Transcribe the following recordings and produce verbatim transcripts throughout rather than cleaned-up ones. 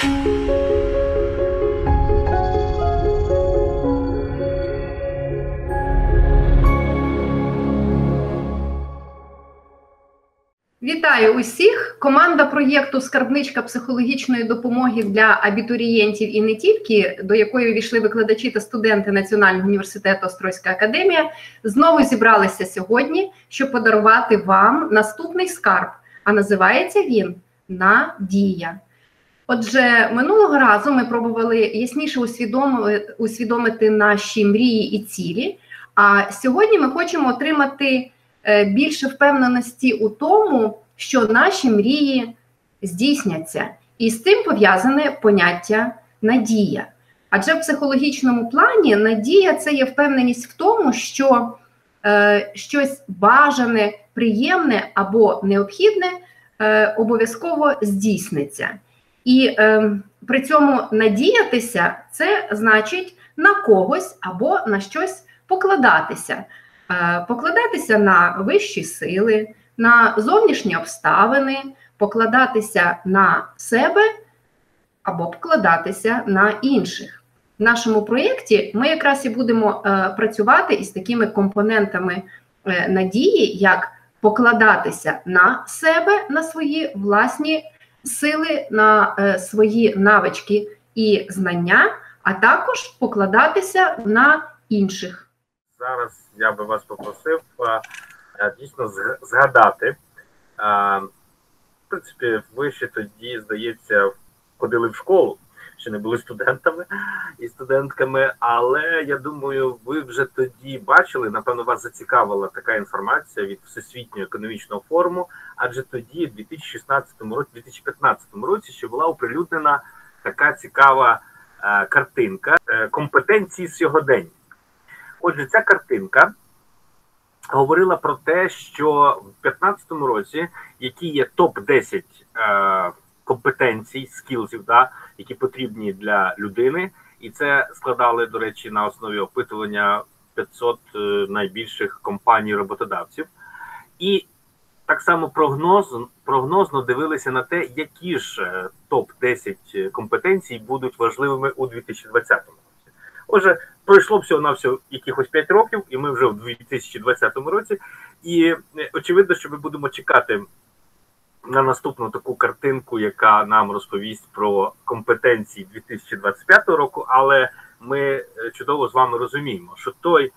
Вітаю усіх! Команда проєкту «Скарбничка психологічної допомоги для абітурієнтів і не тільки», до якої увійшли викладачі та студенти Національного університету Острозька академія, знову зібралися сьогодні, щоб подарувати вам наступний скарб, а називається він «Надія». Отже, минулого разу ми пробували ясніше усвідомити, усвідомити наші мрії і цілі, а сьогодні ми хочемо отримати більше впевненості у тому, що наші мрії здійсняться. І з тим пов'язане поняття «надія». Адже в психологічному плані надія – це є впевненість в тому, що е, щось бажане, приємне або необхідне е, обов'язково здійсниться. І е, при цьому надіятися – це значить на когось або на щось покладатися. Покладатися на вищі сили, на зовнішні обставини, покладатися на себе або покладатися на інших. В нашому проєкті ми якраз і будемо е, працювати із такими компонентами е, надії, як покладатися на себе, на свої власні сили, на е, свої навички і знання, а також покладатися на інших. Зараз я би вас попросив дійсно згадати. В принципі, ви ще тоді, здається, ходили в школу, ще не були студентами і студентками, але, я думаю, ви вже тоді бачили, напевно, вас зацікавила така інформація від Всесвітнього економічного форуму, адже тоді, в дві тисячі шістнадцятому році, дві тисячі п'ятнадцятому році, ще була оприлюднена така цікава картинка компетенції сьогодення. Отже, ця картинка говорила про те, що в дві тисячі п'ятнадцятому році, які є топ десять е, компетенцій, скілзів, да, які потрібні для людини, і це складали, до речі, на основі опитування п'ятсот е, найбільших компаній-роботодавців. І так само прогноз, прогнозно дивилися на те, які ж топ десять компетенцій будуть важливими у дві тисячі двадцятому. Отже, пройшло всього-навсього якихось п'ять років, і ми вже в дві тисячі двадцятому році. І очевидно, що ми будемо чекати на наступну таку картинку, яка нам розповість про компетенції дві тисячі двадцять п'ятого року, але ми чудово з вами розуміємо, що той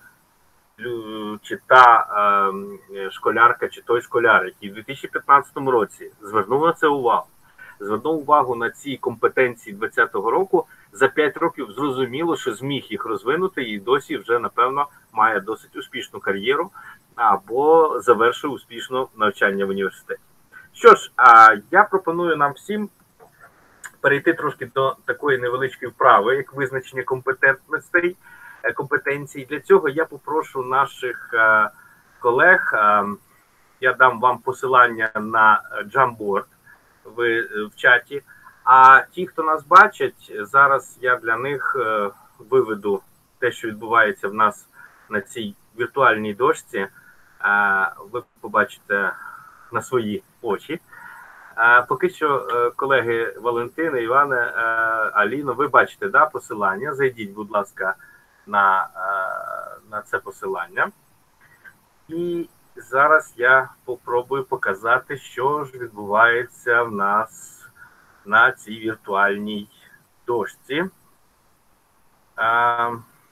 чи та е, школярка, чи той школяр, який в дві тисячі п'ятнадцятому році звернув на це увагу, звернув увагу на ці компетенції двадцятого року, за п'ять років зрозуміло, що зміг їх розвинути і досі вже, напевно, має досить успішну кар'єру або завершив успішно навчання в університеті. Що ж, а я пропоную нам всім перейти трошки до такої невеличкої вправи, як визначення компетентностей, компетенцій. Для цього я попрошу наших колег, я дам вам посилання на Jamboard в, в чаті, а ті, хто нас бачать, зараз я для них е, виведу те, що відбувається в нас на цій віртуальній дошці. Е, ви побачите на свої очі. Е, поки що, е, колеги Валентина, Іване, е, Аліно, ви бачите, да, посилання. Зайдіть, будь ласка, на, е, на це посилання. І зараз я попробую показати, що ж відбувається в нас на цій віртуальній дошці. А,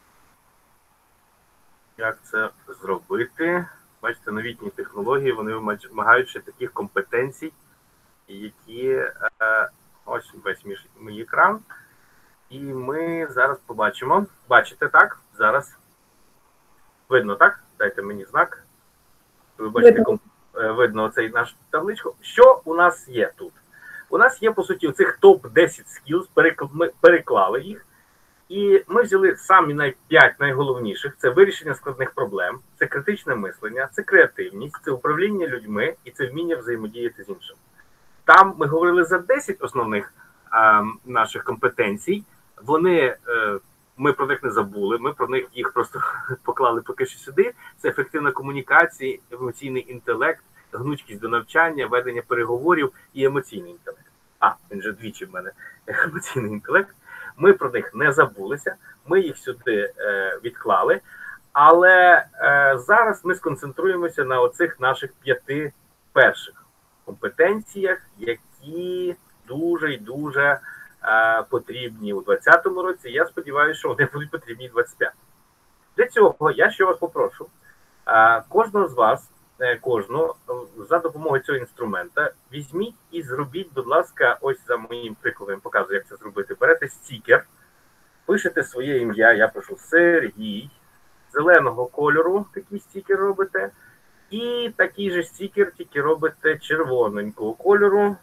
як це зробити? Бачите, новітні технології, вони вимагають ще таких компетенцій, які... А, ось весь мій, мій екран. І ми зараз побачимо. Бачите, так? Зараз. Видно, так? Дайте мені знак. Ви бачите, видно, видно оцей наш табличку. Що у нас є тут? У нас є, по суті, цих топ десять skills, ми переклали їх, і ми взяли самі п'ять найголовніших. Це вирішення складних проблем, це критичне мислення, це креативність, це управління людьми і це вміння взаємодіяти з іншим. Там ми говорили за десять основних а, наших компетенцій. Вони, е, ми про них не забули, ми про них їх просто поклали поки що сюди. Це ефективна комунікація, емоційний інтелект, гнучкість до навчання, ведення переговорів і емоційний інтелект. а, він вже двічі в мене емоційний інтелект, ми про них не забулися, ми їх сюди е, відклали, але е, зараз ми сконцентруємося на оцих наших п'яти перших компетенціях, які дуже і дуже е, потрібні у двадцятому році. Я сподіваюся, що вони будуть потрібні і в двадцять п'ятому. Для цього я ще вас попрошу, е, кожного з вас, е, кожного, за допомогою цього інструмента, візьміть і зробіть, будь ласка, ось за моїм прикладом показую, як це зробити. Берете стікер, пишете своє ім'я, я пишу Сергій, зеленого кольору такий стікер робите, і такий же стікер тільки робите червоненького кольору.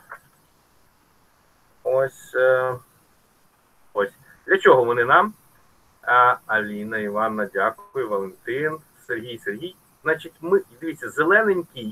Ось, е, ось. Для чого вони нам? А, Аліна, Іванна, дякую, Валентин, Сергій, Сергій. Значить, ми, дивіться, зелененький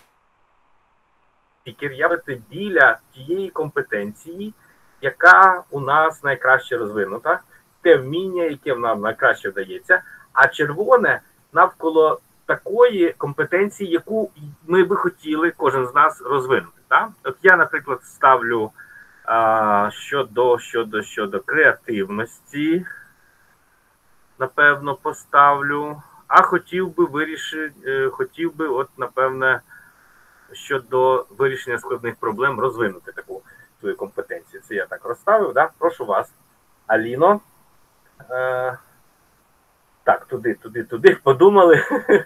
стікер явити біля тієї компетенції, яка у нас найкраще розвинута, те вміння, яке нам найкраще вдається, а червоне навколо такої компетенції, яку ми би хотіли кожен з нас розвинути. Так? От я, наприклад, ставлю а, щодо, щодо, щодо креативності, напевно, поставлю, а хотів би вирішити, хотів би, от, напевне, щодо вирішення складних проблем розвинути таку свою компетенцію. Це я так розставив, да? Прошу вас, Аліно. Е, так, туди, туди, туди, подумали.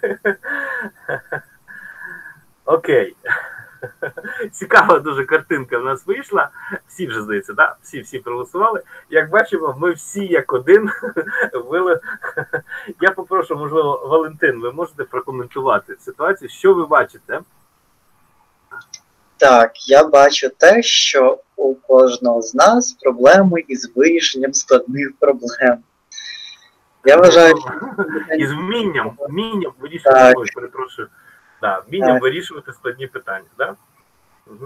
Окей. Цікава дуже картинка в нас вийшла. Всі вже, здається, да? Всі, всі проголосували. Як бачимо, ми всі як один вили. Я попрошу, можливо, Валентин, ви можете прокоментувати ситуацію? Що ви бачите? Так, я бачу те, що у кожного з нас проблеми із вирішенням складних проблем. Я вважаю, що... Із вмінням, вмінням вирішувати, ой, перепрошую, да, вмінням так. вирішувати складні питання, да? Угу.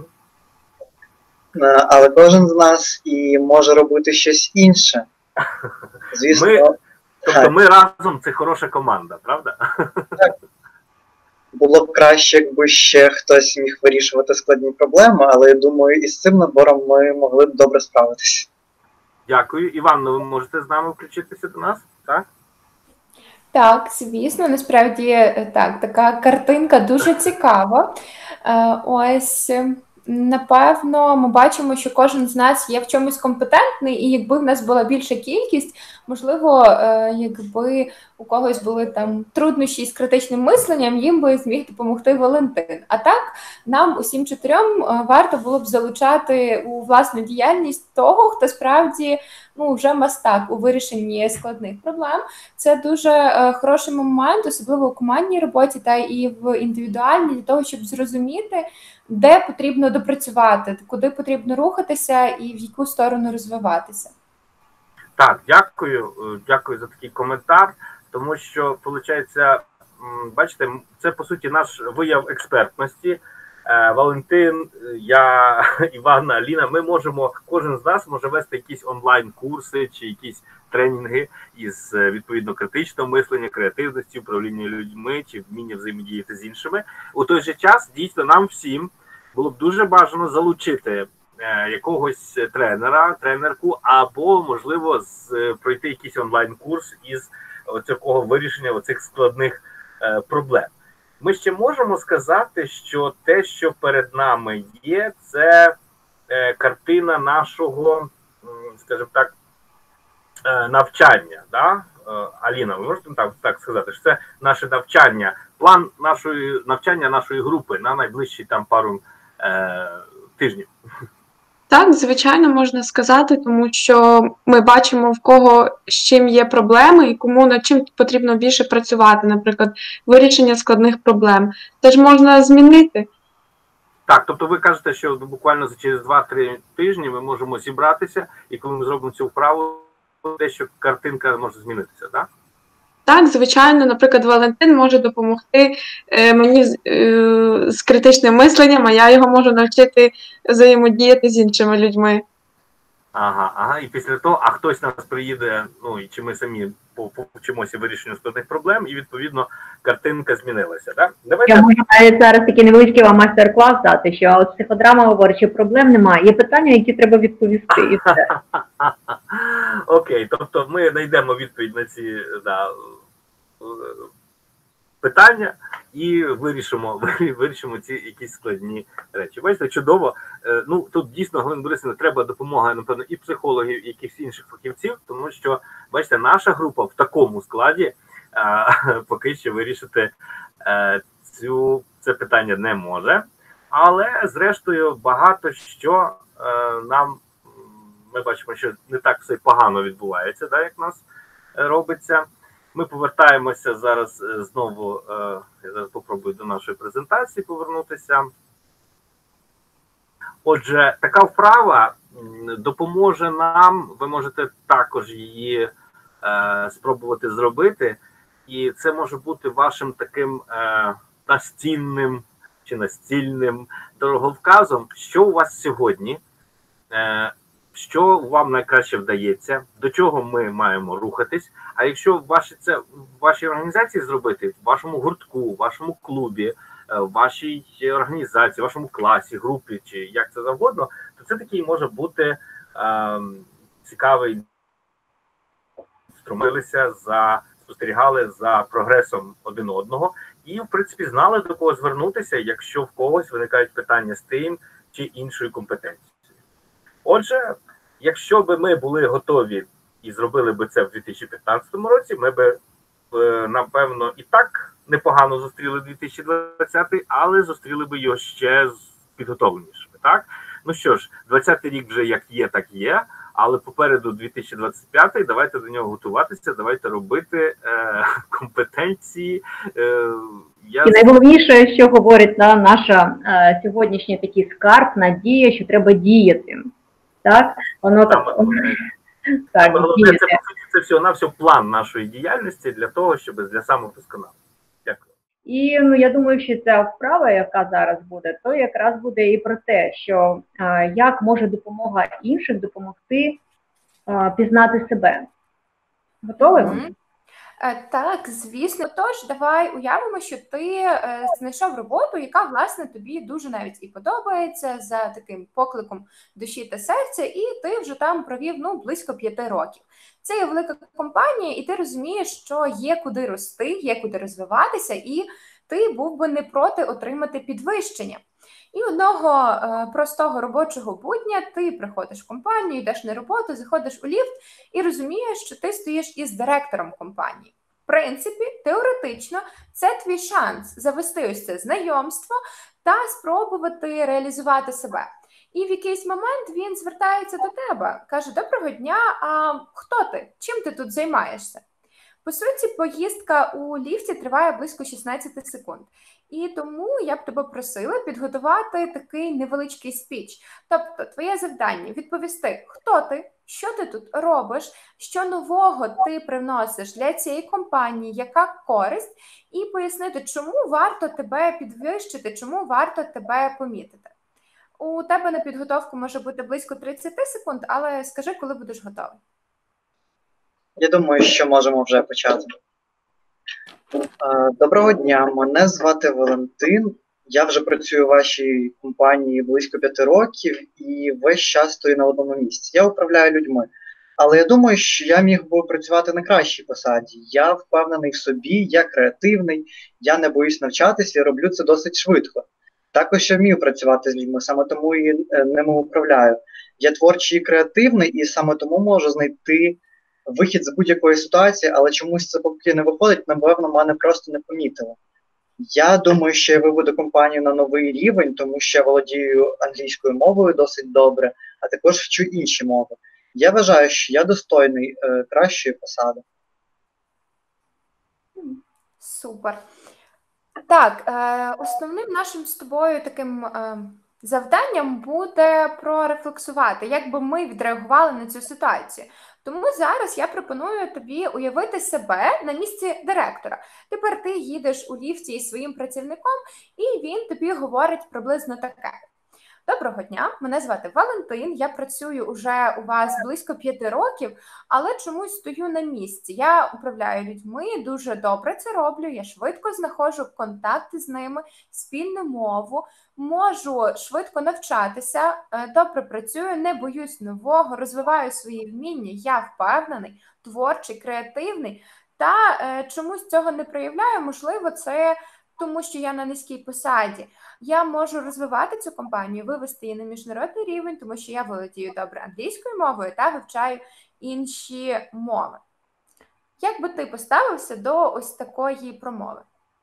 Але кожен з нас і може робити щось інше. Звісно, ми, тобто ми разом це хороша команда, правда? Так. Було б краще, якби ще хтось міг вирішувати складні проблеми, але я думаю, із цим набором ми могли б добре справитися. Дякую. Іванно, ви можете з нами включитися до нас? Так? Так, звісно, насправді так, така картинка дуже цікава. Ось, напевно, ми бачимо, що кожен з нас є в чомусь компетентний, і якби в нас була більша кількість, можливо, якби у когось були там труднощі з критичним мисленням, їм би зміг допомогти Валентин. А так, нам усім чотирьом варто було б залучати у власну діяльність того, хто справді ну, вже мастак у вирішенні складних проблем. Це дуже е, хороший момент, особливо у командній роботі та і в індивідуальній, для того, щоб зрозуміти, де потрібно допрацювати, куди потрібно рухатися і в яку сторону розвиватися. Так, дякую. Дякую за такий коментар, тому що, виходить, бачите, це, по суті, наш вияв експертності. Валентин, я, Іванна, Аліна, ми можемо, кожен з нас може вести якісь онлайн-курси чи якісь тренінги із, відповідно, критичного мислення, креативності, управління людьми чи вміння взаємодіяти з іншими. У той же час, дійсно, нам всім було б дуже бажано залучити е, якогось тренера, тренерку, або, можливо, з, пройти якийсь онлайн-курс із оцього вирішення оцих складних е, проблем. Ми ще можемо сказати, що те, що перед нами є, це е, картина нашого, скажімо так, е, навчання. Да? Е, Аліна, ви можете так, так сказати, що це наше навчання, план нашої навчання нашої групи на найближчі там пару е, тижнів? Так, звичайно, можна сказати, тому що ми бачимо, в кого з чим є проблеми і кому над чим потрібно більше працювати, наприклад, вирішення складних проблем. Це ж можна змінити. Так, тобто ви кажете, що буквально через два-три тижні ми можемо зібратися, і коли ми зробимо цю вправу, дещо картинка може змінитися, так? Так, звичайно, наприклад, Валентин може допомогти е, мені з, е, з критичним мисленням, а я його можу навчити взаємодіяти з іншими людьми. Ага, ага, і після того, а хтось нас приїде, ну і чи ми самі повчимося вирішенню складних проблем, і відповідно картинка змінилася. Так? Давайте... Я можу навіть зараз такий невеличкий вам майстер-клас дати, що от психодрама говорить, що проблем немає, є питання, які треба відповісти. І все. Окей, тобто ми знайдемо відповідь на ці да, питання і вирішимо, вирішимо ці якісь складні речі. Бачите, чудово. Ну, тут дійсно, Галина Борисівна, треба допомога, напевно, і психологів, і якихось інших фахівців, тому що, бачите, наша група в такому складі а, поки що вирішити а, цю, це питання не може. Але, зрештою, багато що а, нам, ми бачимо, що не так все погано відбувається, да, як у нас робиться. Ми повертаємося зараз знову, я зараз попробую до нашої презентації повернутися. Отже, така вправа допоможе нам, ви можете також її е, спробувати зробити, і це може бути вашим таким е, настінним чи настільним дороговказом, що у вас сьогодні, е, що вам найкраще вдається, до чого ми маємо рухатись. А якщо ваші, це в вашій організації зробити, в вашому гуртку, в вашому клубі, в вашій організації, в вашому класі, групі, чи як це завгодно, то це такий може бути е, цікавий інструмент. За, спостерігали за прогресом один одного і, в принципі, знали, до кого звернутися, якщо в когось виникають питання з тим чи іншою компетенцією. Отже, якщо б ми були готові і зробили б це в дві тисячі п'ятнадцятому році, ми б, напевно, і так непогано зустріли дві тисячі двадцятий, але зустріли б його ще підготовленіше. Так? Ну що ж, двадцятий рік вже як є, так є, але попереду дві тисячі двадцять п'ятий, давайте до нього готуватися, давайте робити е, компетенції. Е, я... І найголовніше, що говорить на наша е, сьогоднішній такий скарб, надія, що треба діяти. Так? Воно так... Так, головне, це, це всього-навсього план нашої діяльності для того, щоб для самовдосконалення. Дякую. І ну, я думаю, що ця вправа, яка зараз буде, то якраз буде і про те, що а, як може допомога інших допомогти а, пізнати себе. Готові? Mm-hmm. Так, звісно. Тож, давай уявимо, що ти е, знайшов роботу, яка, власне, тобі дуже навіть і подобається за таким покликом душі та серця, і ти вже там провів, ну, близько п'яти років. Це є велика компанія, і ти розумієш, що є куди рости, є куди розвиватися, і ти був би не проти отримати підвищення. І одного е, простого робочого будня ти приходиш в компанію, йдеш на роботу, заходиш у ліфт і розумієш, що ти стоїш із директором компанії. В принципі, теоретично, це твій шанс завести ось це знайомство та спробувати реалізувати себе. І в якийсь момент він звертається до тебе, каже: «Доброго дня, а хто ти? Чим ти тут займаєшся?» По суті, поїздка у ліфті триває близько шістнадцять секунд. І тому я б тебе просила підготувати такий невеличкий спіч. Тобто, твоє завдання – відповісти, хто ти, що ти тут робиш, що нового ти привносиш для цієї компанії, яка користь, і пояснити, чому варто тебе підвищити, чому варто тебе помітити. У тебе на підготовку може бути близько тридцять секунд, але скажи, коли будеш готовий. Я думаю, що можемо вже почати. Доброго дня, мене звати Валентин. Я вже працюю у вашій компанії близько п'яти років і весь час стою на одному місці. Я управляю людьми. Але я думаю, що я міг би працювати на кращій посаді. Я впевнений в собі, я креативний, я не боюсь навчатися і роблю це досить швидко. Також я вмію працювати з людьми, саме тому і ними управляю. Я творчий і креативний, і саме тому можу знайти вихід з будь-якої ситуації, але чомусь це поки не виходить, напевно, мене просто не помітили. Я думаю, що я виведу компанію на новий рівень, тому що я володію англійською мовою досить добре, а також вчу інші мови. Я вважаю, що я достойний е, кращої посади. Супер. Так, е, основним нашим з тобою таким е, завданням буде прорефлексувати, як би ми відреагували на цю ситуацію. Тому зараз я пропоную тобі уявити себе на місці директора. Тепер ти їдеш у ліфті із своїм працівником, і він тобі говорить приблизно таке. Доброго дня, мене звати Валентин, я працюю уже у вас близько п'яти років, але чомусь стою на місці. Я управляю людьми, дуже добре це роблю, я швидко знаходжу контакти з ними, спільну мову, можу швидко навчатися, добре працюю, не боюсь нового, розвиваю свої вміння, я впевнений, творчий, креативний, та е, чомусь цього не проявляю, можливо, це тому, що я на низькій посаді. Я можу розвивати цю компанію, вивести її на міжнародний рівень, тому що я володію добре англійською мовою та вивчаю інші мови. Як би ти поставився до ось такої промови?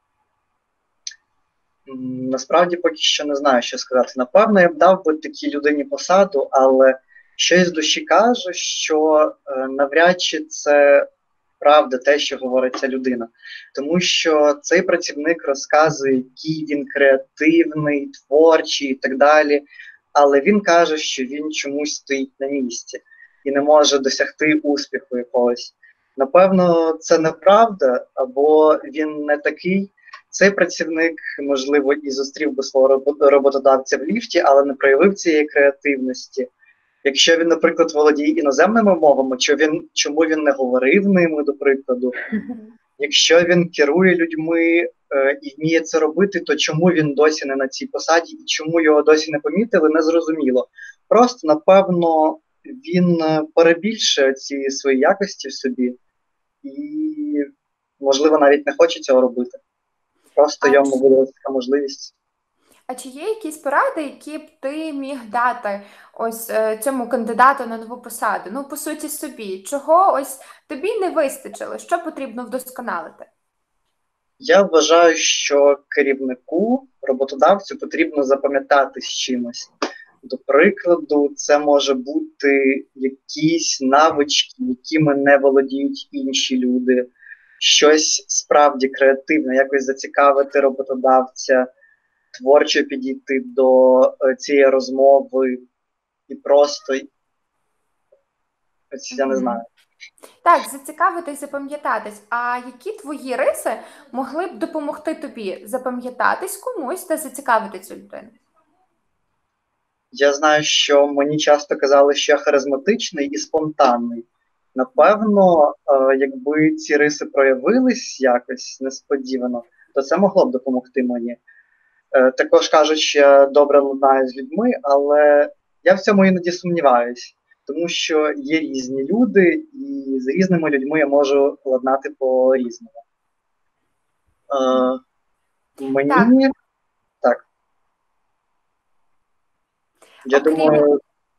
Насправді поки що не знаю, що сказати. Напевно, я б дав би такій людині посаду, але щось з душі каже, що е, навряд чи це правда те, що говорить ця людина. Тому що цей працівник розказує, який він креативний, творчий і так далі, але він каже, що він чомусь стоїть на місці і не може досягти успіху якогось. Напевно, це неправда, або він не такий. Цей працівник, можливо, і зустрів би свого роботодавця в ліфті, але не проявив цієї креативності. Якщо він, наприклад, володіє іноземними мовами, чи він, чому він не говорив ними, до прикладу? Якщо він керує людьми е, і вміє це робити, то чому він досі не на цій посаді і чому його досі не помітили, не зрозуміло. Просто, напевно, він перебільшує ці свої якості в собі і, можливо, навіть не хоче цього робити. Просто А йому чи- буде така можливість. А чи є якісь поради, які б ти міг дати ось е, цьому кандидату на нову посаду? Ну, по суті, собі. Чого ось тобі не вистачило? Що потрібно вдосконалити? Я вважаю, що керівнику, роботодавцю потрібно запам'ятатись чимось. До прикладу, це може бути якісь навички, якими не володіють інші люди, щось справді креативне, якось зацікавити роботодавця, творчо підійти до е, цієї розмови і просто, ось я не Мгм. знаю. Так, зацікавитись, запам'ятатись. А які твої риси могли б допомогти тобі запам'ятатись комусь та зацікавити цю людину? Я знаю, що мені часто казали, що я харизматичний і спонтанний. Напевно, е, якби ці риси проявились якось несподівано, то це могло б допомогти мені. Е, Також кажуть, що я добре ладнаю з людьми, але я в цьому іноді сумніваюсь, тому що є різні люди, і з різними людьми я можу ладнати по-різному. Е, Мені Так. так. Я Окрім- думаю,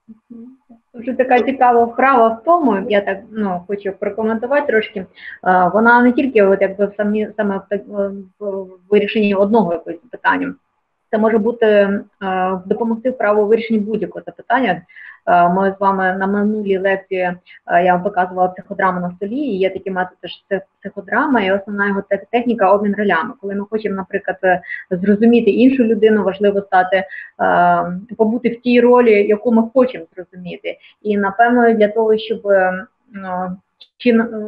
Дуже така цікава вправа в тому, я так ну, хочу прокоментувати трошки. Е, Вона не тільки от, якби, самі, саме в, так- в вирішенні одного якогось питання. Це може бути е, допомогти вправо у вирішенні будь-якого запитання. Е, Ми з вами на минулій лекції, е, я вам показувала психодраму на столі, і є такий метод, що це психодрама, і основна його те- техніка обмін ролями. Коли ми хочемо, наприклад, е, зрозуміти іншу людину, важливо стати, е, побути в тій ролі, яку ми хочемо зрозуміти. І, напевно, для того, щоб е, чи, е,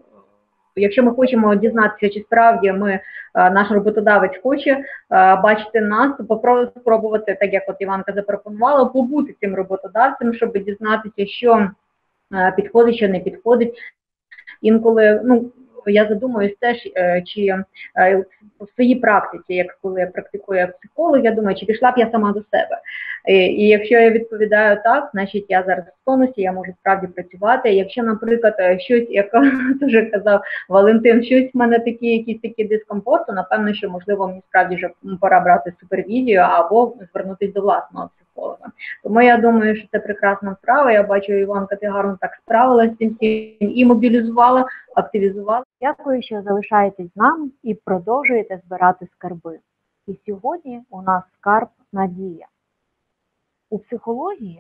якщо ми хочемо дізнатися, чи справді ми, е, наш роботодавець хоче е, бачити нас, то попро- спробувати, так як от Іванка запропонувала, побути цим роботодавцем, щоб дізнатися, що е, підходить, що не підходить. Інколи, ну, я задумуюсь теж, е, чи е, в своїй практиці, як коли я практикую як психолог, я думаю, чи пішла б я сама до себе. І, і якщо я відповідаю так, значить я зараз в тонусі, я можу справді працювати. Якщо, наприклад, е, щось, як дуже казав Валентин, щось в мене такі, якісь такі дискомфорт, то напевно, що можливо мені справді вже пора брати супервізію або звернутися до власного психолога. Тому я думаю, що це прекрасна справа. Я бачу, Іванка, ти гарно так справилася з цим всім і мобілізувала, активізувала. Дякую, що залишаєтесь з нами і продовжуєте збирати скарби. І сьогодні у нас скарб надія. У психології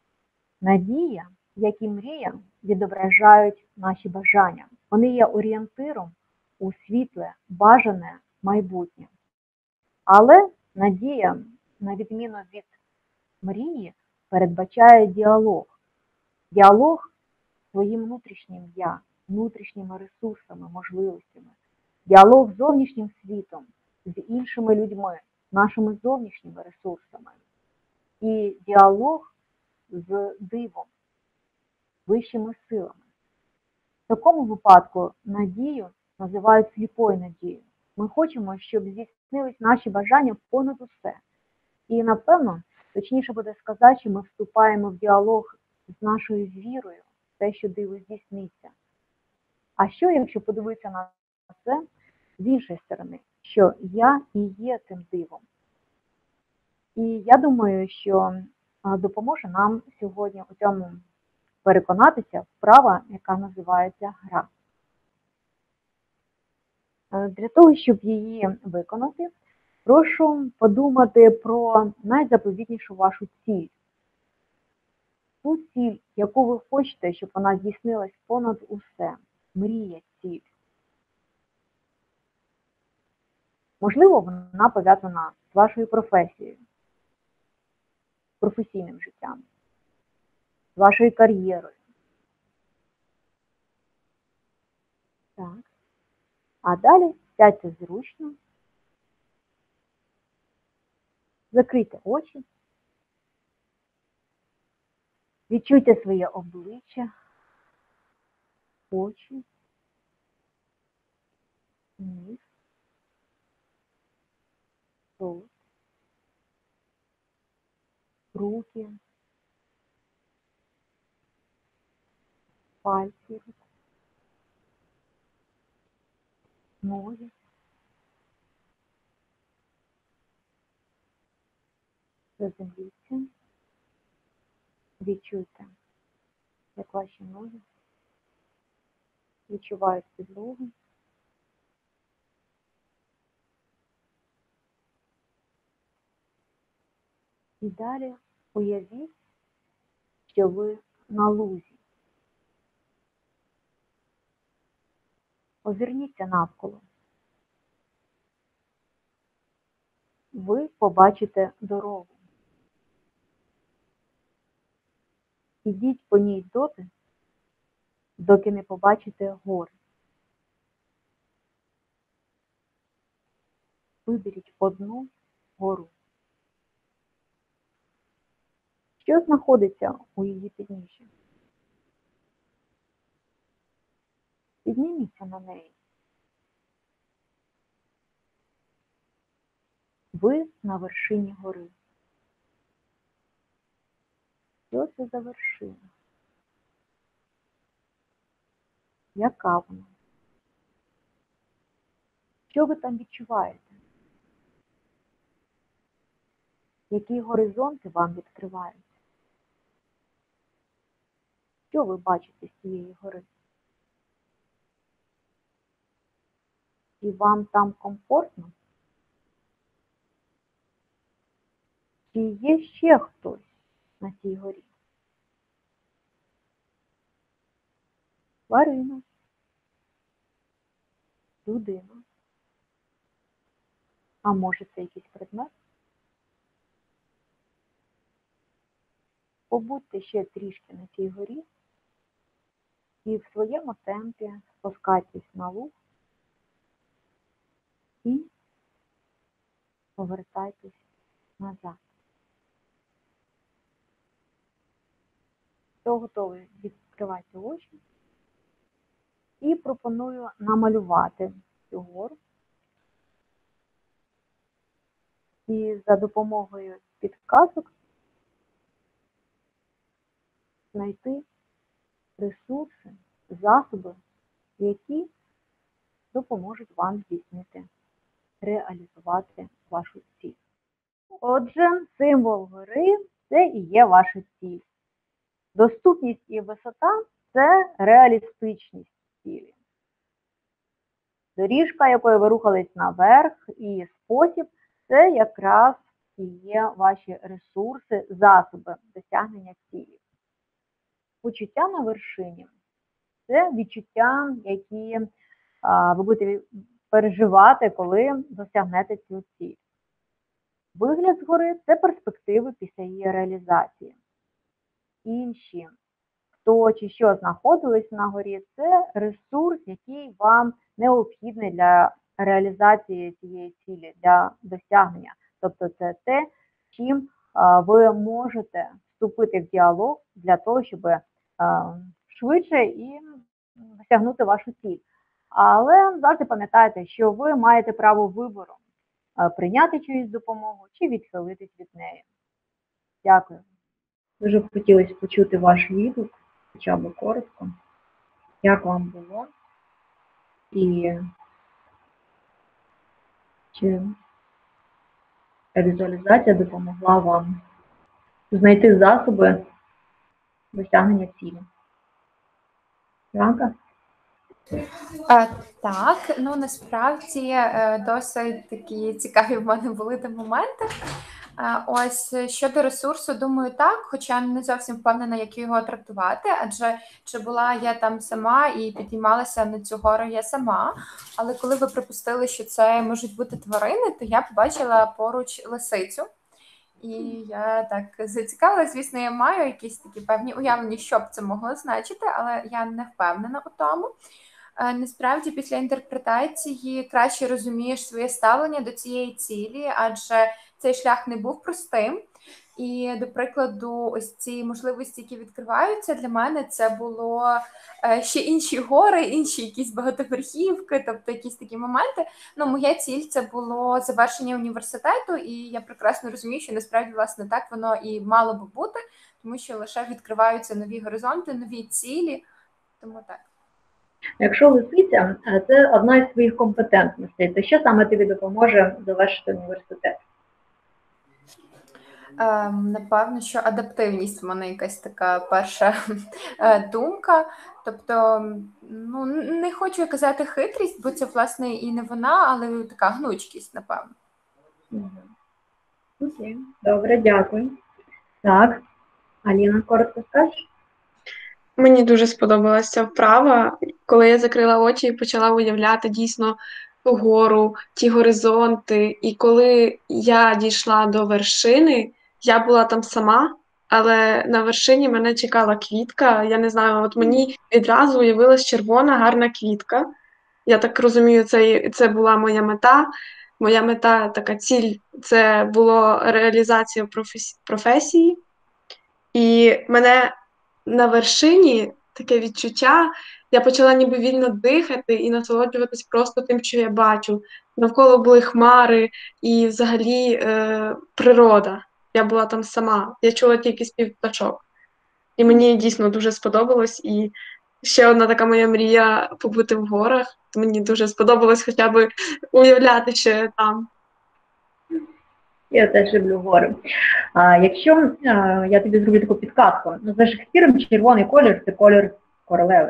надія, як і мрія, відображають наші бажання. Вони є орієнтиром у світле, бажане майбутнє. Але надія, на відміну від мрії, передбачає діалог. Діалог з своїм внутрішнім «я», внутрішніми ресурсами, можливостями. Діалог з зовнішнім світом, з іншими людьми, нашими зовнішніми ресурсами. і діалог з дивом, вищими силами. В такому випадку надію називають сліпою надією. Ми хочемо, щоб здійснились наші бажання понад усе. І, напевно, точніше буде сказати, що ми вступаємо в діалог з нашою вірою в те, що диво здійсниться. А що, якщо подивитися на це з іншої сторони, що я і є тим дивом? І я думаю, що допоможе нам сьогодні у цьому переконатися вправа, яка називається гра. Для того, щоб її виконати, прошу подумати про найзаповітнішу вашу ціль. Ту ціль, яку ви хочете, щоб вона здійснилась понад усе. Мрія, ціль. Можливо, вона пов'язана з вашою професією, професійним життям, з вашою кар'єрою. Так. А далі сядьте зручно, закрийте очі, відчуйте своє обличчя, очі, ніс, рот, руки, пальці рук, ноги. Заземліться, відчуйте, як ваші ноги відчувають підлогу. І далі уявіть, що ви на лузі. Озирніться навколо. Ви побачите дорогу. Ідіть по ній доти, доки не побачите гори. Виберіть одну гору. Що знаходиться у її підніжжі? Підніміться на неї. Ви на вершині гори. Що це за вершина? Яка вона? Що ви там відчуваєте? Які горизонти вам відкриваються? Що ви бачите з цієї гори? І вам там комфортно? Чи є ще хтось на цій горі? Тварина, людина. А може це якийсь предмет? Побудьте ще трішки на цій горі і в своєму темпі спускайтесь на луг і повертайтесь назад. Хто готовий, відкривайте очі і пропоную намалювати цю гору. І за допомогою підказок знайти ресурси, засоби, які допоможуть вам здійснити, реалізувати вашу ціль. Отже, символ гори – це і є ваша ціль. Доступність і висота – це реалістичність цілі. Доріжка, якою ви рухались наверх, і спосіб – це якраз і є ваші ресурси, засоби досягнення цілі. Почуття на вершині – це відчуття, які а, ви будете переживати, коли досягнете цю ціль. Вигляд згори – це перспективи після її реалізації. Інші, хто чи що знаходились на горі, це ресурс, який вам необхідний для реалізації цієї цілі, для досягнення. Тобто це те, чим ви можете вступити в діалог для того, щоб швидше і досягнути вашу ціль. Але завжди пам'ятайте, що ви маєте право вибору прийняти чиюсь допомогу чи відхилитись від неї. Дякую. Дуже б хотілося почути ваш відгук, хоча б коротко. Як вам було? І чи візуалізація допомогла вам знайти засоби досягнення цілі? Іванка? А, так, ну насправді е, досить такі цікаві в мене були там моменти. А, ось щодо ресурсу, думаю, так, хоча не зовсім впевнена, як його трактувати, адже чи була я там сама і підіймалася на цю гору я сама, але коли ви припустили, що це можуть бути тварини, то я побачила поруч лисицю. І я так зацікавилася, звісно, я маю якісь такі певні уявлення, що б це могло значити, але я не впевнена у тому. Насправді, після інтерпретації краще розумієш своє ставлення до цієї цілі, адже цей шлях не був простим. І, до прикладу, ось ці можливості, які відкриваються, для мене це було ще інші гори, інші якісь багатоверхівки, тобто якісь такі моменти. Ну, моя ціль – це було завершення університету, і я прекрасно розумію, що насправді, власне, так воно і мало би бути, тому що лише відкриваються нові горизонти, нові цілі, тому так. Якщо лисиця – це одна із своїх компетентностей, то що саме тобі допоможе завершити університет? Ем, напевно, що адаптивність в мене якась така перша думка. Тобто, ну, не хочу казати хитрість, бо це, власне, і не вона, але така гнучкість, напевно. Угу. Окей, добре, дякую. Так, Аліна, коротко скажеш? Мені дуже сподобалася ця вправа, коли я закрила очі і почала уявляти дійсно ту гору, ті горизонти. І коли я дійшла до вершини, я була там сама, але на вершині мене чекала квітка. Я не знаю, от мені відразу уявилась червона гарна квітка. Я так розумію, це, це була моя мета. Моя мета, така ціль, це була реалізація професі- професії. І мене на вершині таке відчуття, я почала ніби вільно дихати і насолоджуватись просто тим, що я бачу. Навколо були хмари і взагалі е, природа. Я була там сама, я чула тільки спів пташок. І мені дійсно дуже сподобалось. І ще одна така моя мрія – побути в горах. Мені дуже сподобалось хоча б уявляти, що я там. Я теж люблю гори. А, якщо а, я тобі зроблю таку підказку, ну, за Шекспіром червоний колір – це колір королеви.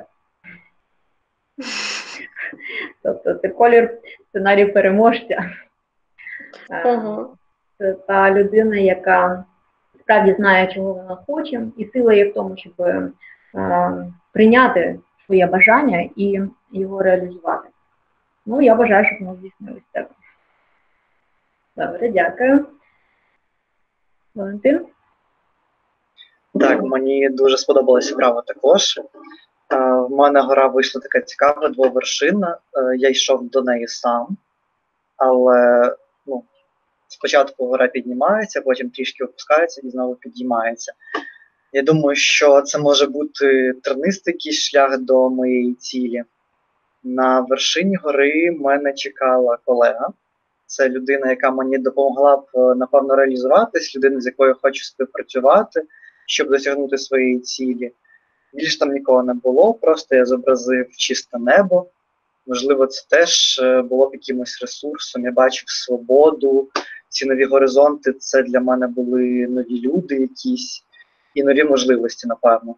Тобто це колір сценарію переможця. Ого. Це та людина, яка справді знає, чого вона хоче, і сила є в тому, щоб а, прийняти своє бажання і його реалізувати. Ну, я бажаю, щоб воно здійснилось так. Добре, дякую. Валентин? Так, мені дуже сподобалася вправа також. В мене гора вийшла така цікава, двовершинна. Я йшов до неї сам, але ну, спочатку гора піднімається, потім трішки опускається і знову підіймається. Я думаю, що це може бути тернистий шлях до моєї цілі. На вершині гори мене чекала колега. Це людина, яка мені допомогла б, напевно, реалізуватись, людина, з якою я хочу співпрацювати, щоб досягнути своєї цілі. Більш там нікого не було, просто я зобразив чисте небо. Можливо, це теж було б якимось ресурсом. Я бачив свободу, ці нові горизонти – це для мене були нові люди якісь і нові можливості, напевно.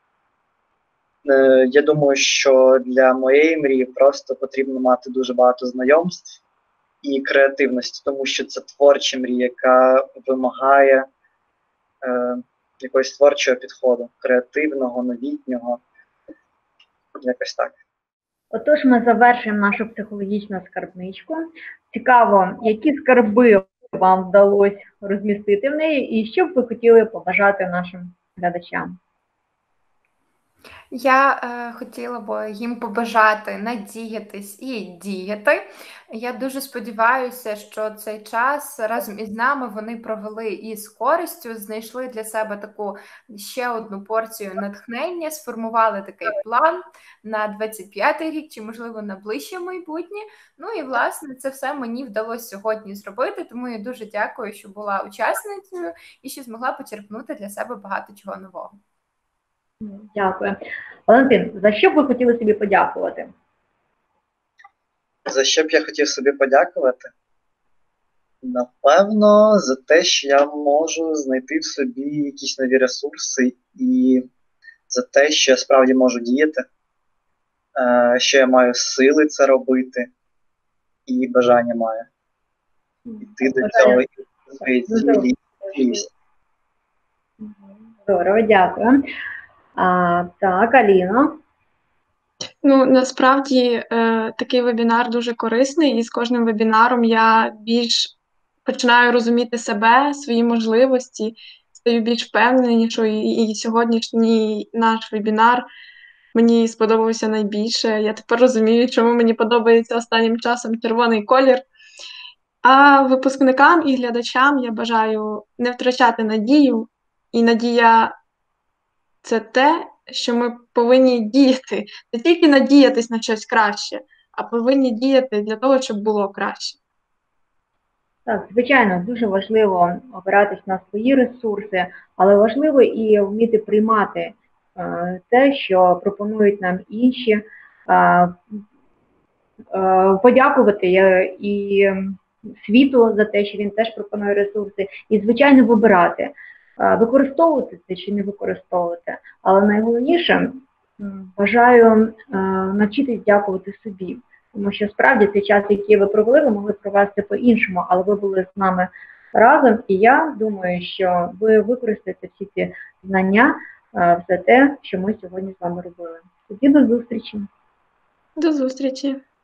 Я думаю, що для моєї мрії просто потрібно мати дуже багато знайомств і креативності, тому що це творча мрія, яка вимагає е, якогось творчого підходу, креативного, новітнього, якось так. Отож, ми завершуємо нашу психологічну скарбничку. Цікаво, які скарби вам вдалося розмістити в неї і що б ви хотіли побажати нашим глядачам? Я е, хотіла б їм побажати надіятись і діяти. Я дуже сподіваюся, що цей час разом із нами вони провели і з користю, знайшли для себе таку ще одну порцію натхнення, сформували такий план на двадцять п'ятий рік чи, можливо, на ближче майбутнє. Ну і, власне, це все мені вдалося сьогодні зробити, тому я дуже дякую, що була учасницею і що змогла почерпнути для себе багато чого нового. Дякую. Валентин, за що б ви хотіли собі подякувати? За що б я хотів собі подякувати? Напевно, за те, що я можу знайти в собі якісь нові ресурси, і за те, що я справді можу діяти, е, що я маю сили це робити, і бажання маю. Іти до цього і свої цілі. Здорово, дякую. А, так, Аліно. Ну, насправді, е, такий вебінар дуже корисний, і з кожним вебінаром я більш починаю розуміти себе, свої можливості, стаю більш впевненішою, і, і сьогоднішній наш вебінар мені сподобався найбільше. Я тепер розумію, чому мені подобається останнім часом червоний колір. А випускникам і глядачам я бажаю не втрачати надію, і надія – це те, що ми повинні діяти, не тільки надіятись на щось краще, а повинні діяти для того, щоб було краще. Так, звичайно, дуже важливо опиратись на свої ресурси, але важливо і вміти приймати е, те, що пропонують нам інші, е, е, подякувати е, і світу за те, що він теж пропонує ресурси, і, звичайно, вибирати, е, використовувати це чи не використовувати. Але найголовніше, м, бажаю е, навчитись дякувати собі. Тому що справді цей час, який ви провели, ви могли провести по-іншому, але ви були з нами разом, і я думаю, що ви використаєте всі ці знання, все те, що ми сьогодні з вами робили. Тоді до зустрічі. До зустрічі!